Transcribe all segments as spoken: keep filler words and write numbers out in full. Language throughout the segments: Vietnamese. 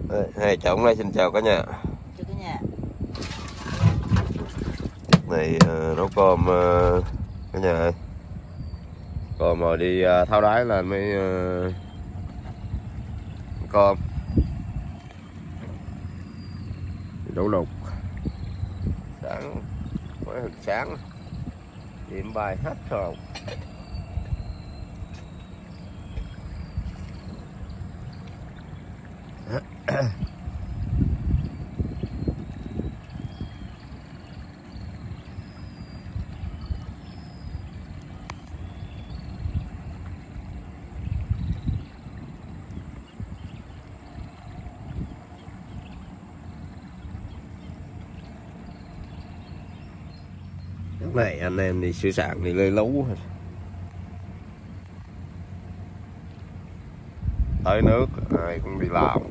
Hai chồng đây xin chào cả nhà. Chào cả nhà. Này uh, nấu cơm uh, cả nhà ơi. Còn mà đi uh, tháo đáy lên mới uh, cơm. Đổ lục. Sáng mới hồi sáng điểm bài hết rồi. Lúc này anh em đi sửa sạn đi lê lú tới nước ai cũng đi làm.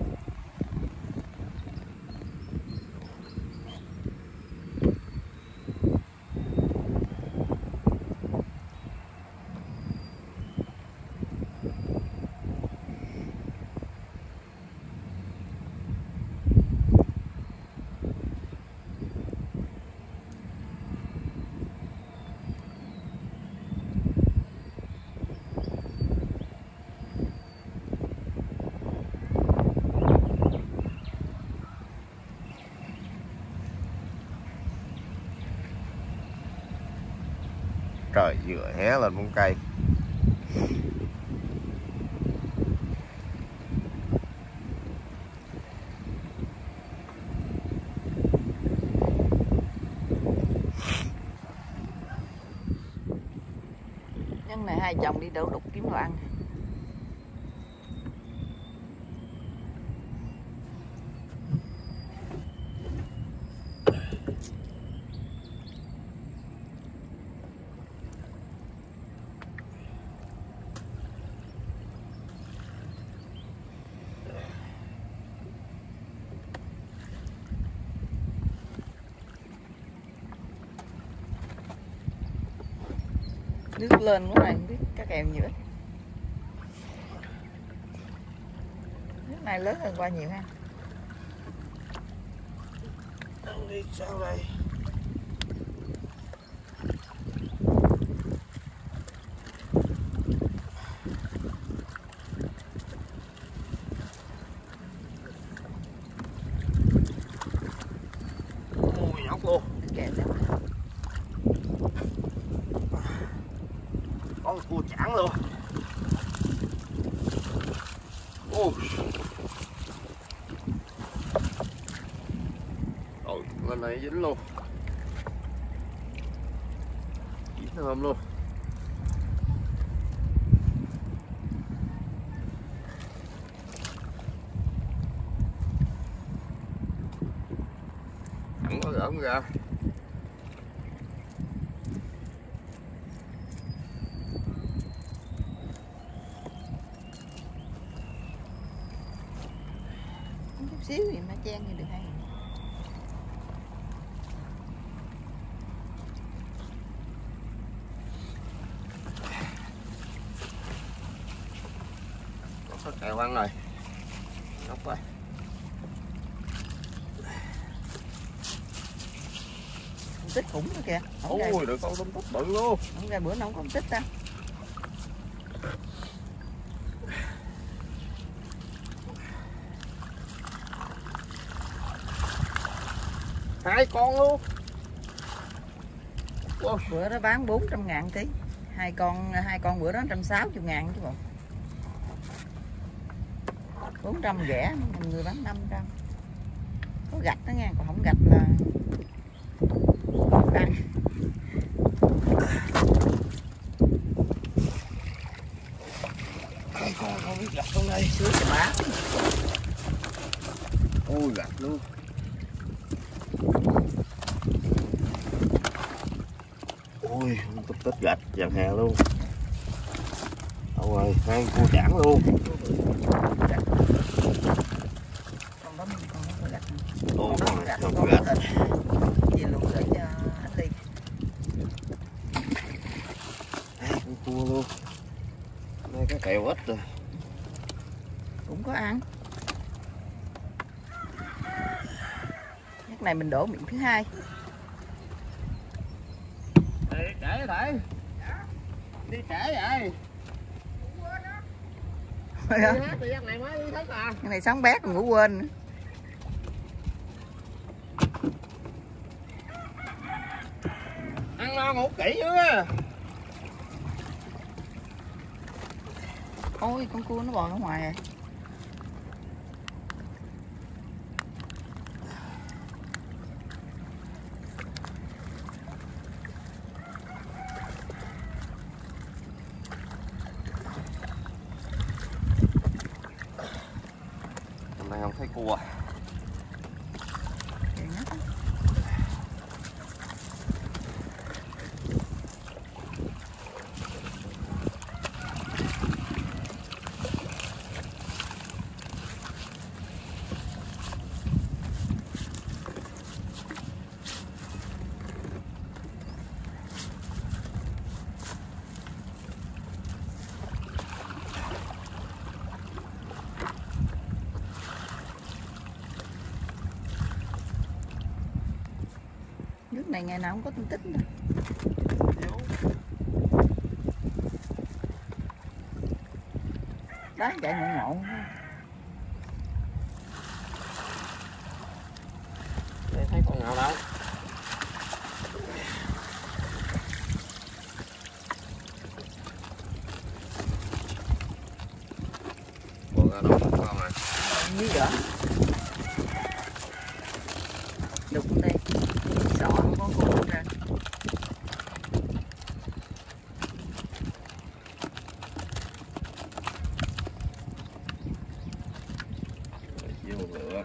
Trời vừa hé lên bóng cây. Nhân này hai chồng đi đổ đục kiếm đồ ăn. Nước lên quá này, không biết các em nhiều ít. Nước này lớn hơn qua nhiều ha. Đi sao đây? Ôi nhóc luôn. Kệ sao? Con cua chảng luôn. Ôi. Rồi lên này dính luôn. Dính thơm luôn. Không có gỡm ra. Chút xíu thì nó chen thì được hay. Có kẹo ăn rồi. Nóc quá. Tích khủng nữa kìa. Ôi được con tôm tích bự luôn. Không ra bữa nó không có tích ta. Hai con luôn. Wow. Bữa đó bán bốn trăm ngàn ký. Hai con hai con bữa đó một trăm sáu mươi ngàn chứ bộ. bốn trăm rẻ, người bán năm trăm. Có gạch đó nha, còn không gạch là không ăn. Hai con không biết gạch trong đây. Sướng cho má. Ôi gạch luôn. Ôi tích tích gạch dàn hè luôn. Đâu rồi hai cua chảng luôn. Con đó con đó có gạch. Ôi Con con gạch, không con có gạch. gạch. Về luôn để cho anh đi. Hai con cua luôn. Đây cái kẹo ít rồi. Cũng có ăn. Lúc này mình đổ miệng thứ hai. Đi trễ rồi. Đi trễ vậy. Cái này mới đi thức à. này sáng bé còn ngủ quên nữa. Ăn no ngủ kỹ nữa. Ôi con cua nó bò ra ngoài rồi. Hôm nay không thấy cua. Nước này ngày nào cũng có tin tức nữa. Đó chạy ngộ ngộ. Để thấy con nào đâu. Con ra đâu con rồi. Như vậy. Đục đây. Sợ không có cua ra. Vô lửa.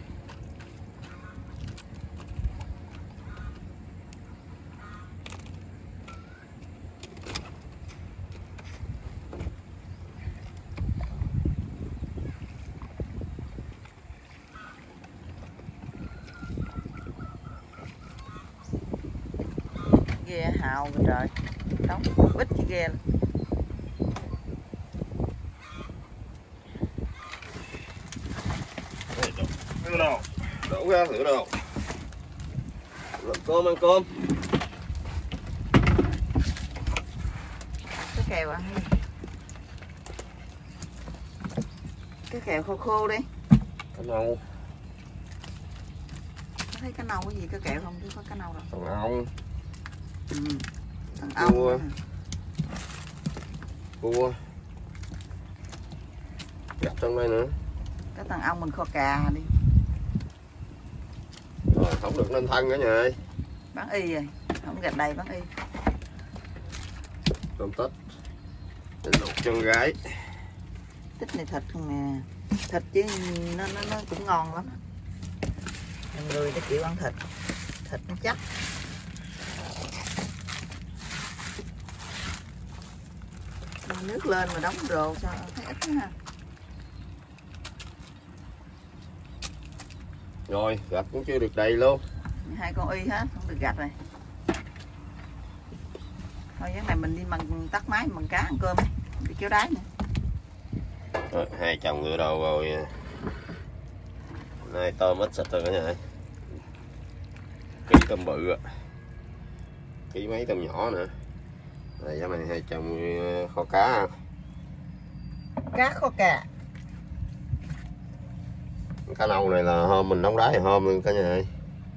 Ghe hào rồi trời. Đóng ít cái ghe. Đổ đâu? Đổ ra thử đâu? Ăn cơm ăn cơm. Cái kèo ăn đi. Cái kèo khô khô đi. Cá nâu. Có thấy cá nâu cái gì cái kẹo không chứ có cá nâu đâu. Thằng ong. Ừ. Thằng ong. Cua. Cua. Gặp trong đây nữa. Cái thằng ong mình kho cà đi. Rồi không được nên thân cả nhà ơi. Bán y rồi. Không gạch đây bán y. Tôm tết. Để luộc chân gái. Tích này thịt không nè. Thịt chứ nó, nó, nó cũng ngon lắm. Người ta chịu ăn thịt. Thịt nó chắc. Nước lên mà đóng đồ sao thấy ít quá ha. Rồi gạch cũng chưa được đầy luôn. Hai con y hết không được gạch rồi. Thôi cái này mình đi bằng tắt máy bằng cá ăn cơm đi kéo đáy nữa. Rồi, hai chồng ngựa đầu rồi. Nay tôm ít xịt rồi cả nhà ơi. Ký tôm bự à. Ký mấy tôm nhỏ nữa. Rồi giờ này hai chồng kho cá. Cá kho cà. Cá nâu này là hôm mình đóng đáy thì hôm luôn cả nhà ơi.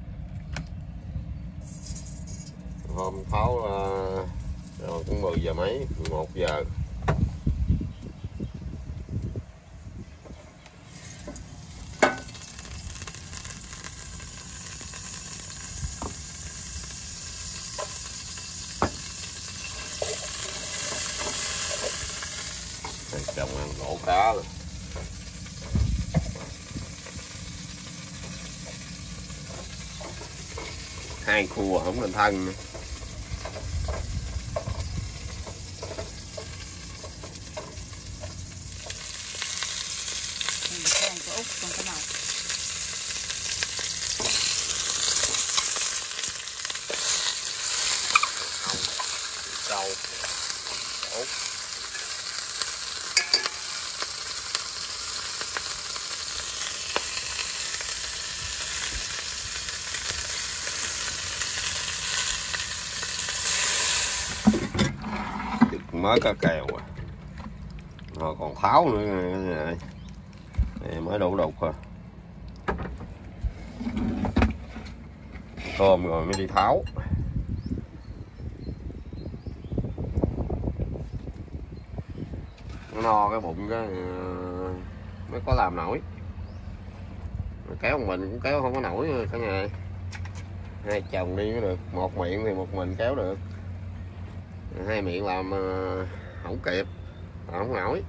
Hôm tháo rồi cũng mười giờ mấy, mười một giờ. Chồng ăn lỗ cá rồi. Hai cua không nên thân nữa. Rau út. mới có kèo à, mà còn tháo nữa này, này mới đủ đục à, tôm rồi mới đi tháo. Nó no cái bụng cái mới có làm nổi, kéo một mình cũng kéo không có nổi cả nhà. Hai chồng đi mới được, một miệng thì một mình kéo được, hai miệng làm không kịp, làm không nổi.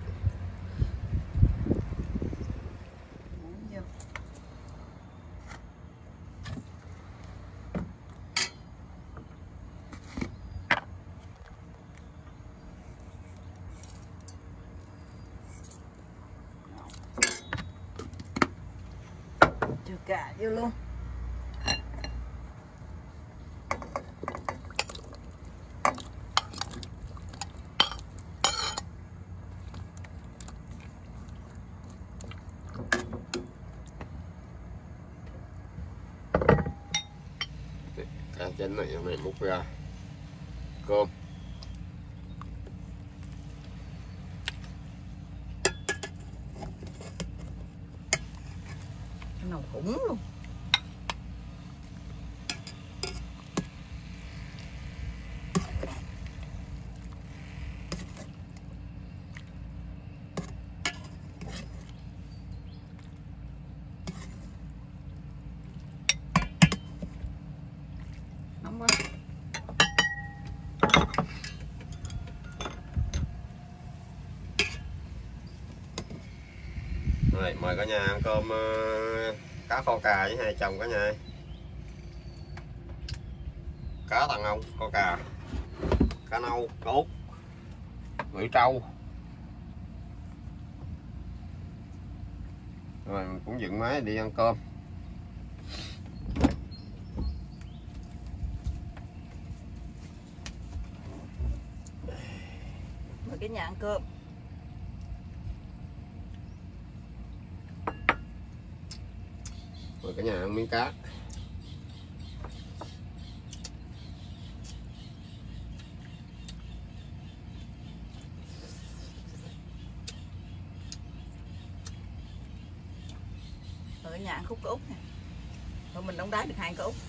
Cho cả vô luôn. Cá chén này này múc ra cơm. Cái nồi khủng luôn. Nóng quá. Rồi, mời cả nhà ăn cơm uh, cá kho cà với hai chồng cả nhà. Cá thằng ông, kho cà, cá nâu, cá út, lưỡi trâu. Rồi mình cũng dựng máy đi ăn cơm. Mời cái nhà ăn cơm. Mời cả nhà ăn miếng cá. Mời cái nhà ăn khúc cá út nè. Rồi mình đóng đá được hai cá út.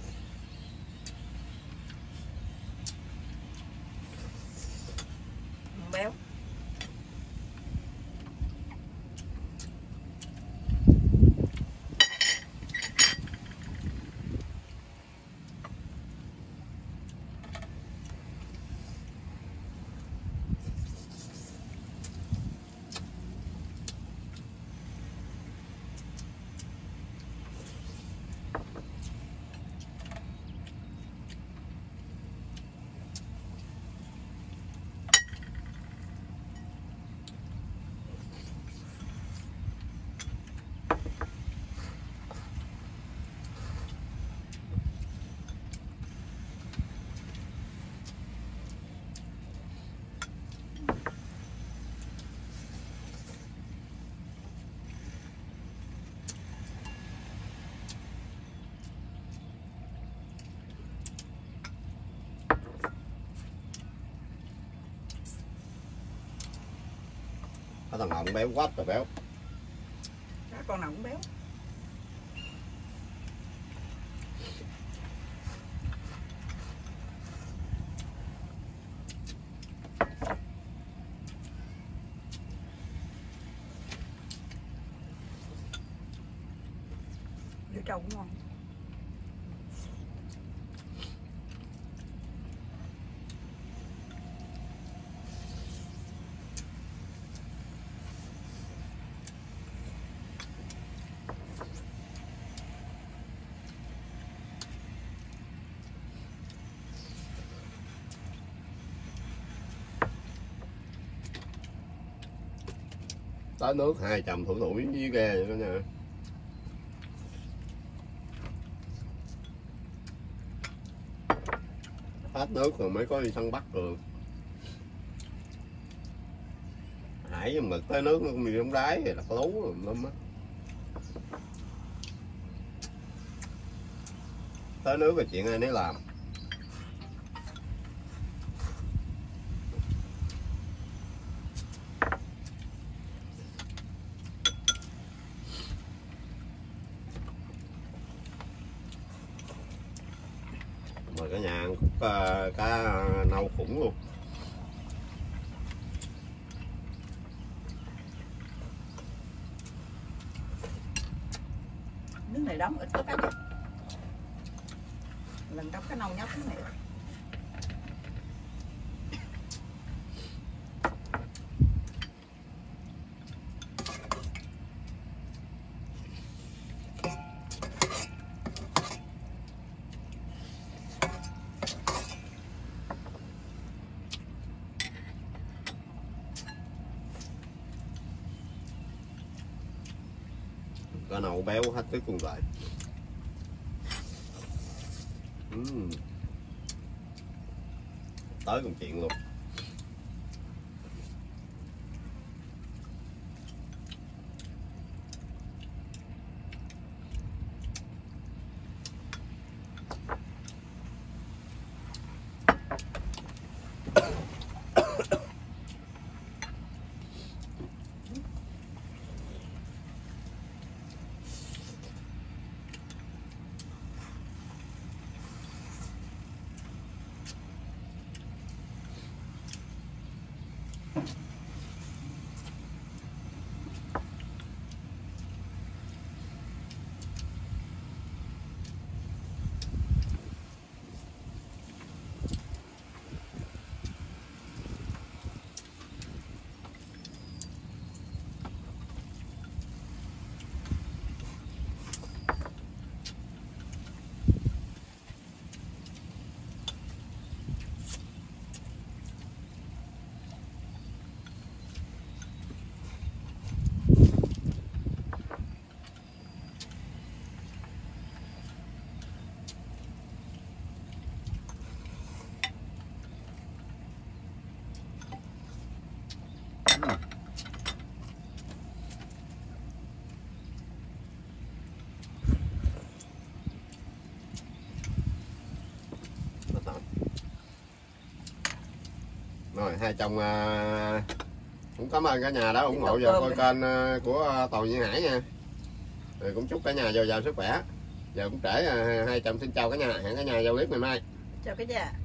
Béo. Cái thằng Hồng béo quá rồi béo. Cá con nào cũng béo. Lưỡi trâu cũng ngon. Tới nước hai chầm thủ tuổi với ghe vậy đó nha. Hết nước rồi mới có đi săn bắt được. Nãy giờ mực tới nước nó cũng đi đóng đáy rồi, đặt lú rồi lắm á. Tới nước rồi chuyện ai nấy làm. uh, cá nâu khủng luôn. Nước này đóng ít có cá nhóc. Lần đóng cá nâu nhóc cái này. Cá nâu béo hết tức luôn rồi. uhm. Tới công chuyện luôn. Rồi hai chồng uh, cũng cảm ơn cả nhà đã ủng hộ vào coi kênh uh, của uh, Toàn Duy Hải nha. Rồi cũng chúc cả nhà dồi dào sức khỏe. Giờ cũng trễ, uh, hai chồng xin chào cả nhà, hẹn cả nhà vào clip ngày mai. Chào cả nhà.